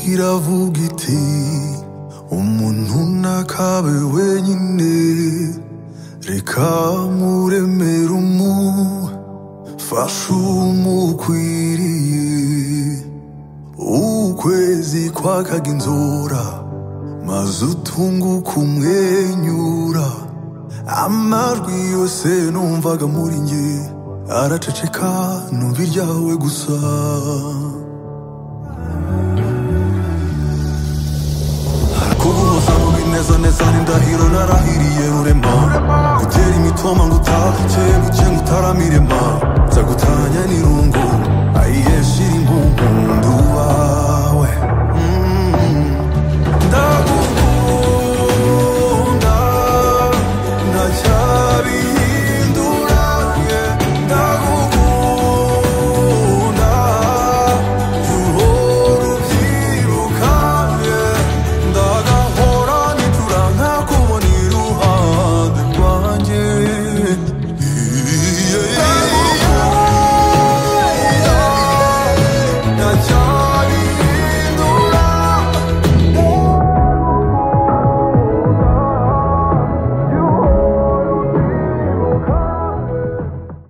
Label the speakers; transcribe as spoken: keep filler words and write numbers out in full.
Speaker 1: iravuga iti umuntu ntakabe wenyine, reka muremere umufasha umukwiriye. Ukwezi kwakaga inzora maze utunguka umwenyura, amajwi yose numvaga muri nge araceceka, numva iryawe gusa. Kuguhoza mu binezaneza n'indahiro narahiriye rurema, gutera imitoma ngo utahe buke buke ngo utaramirema.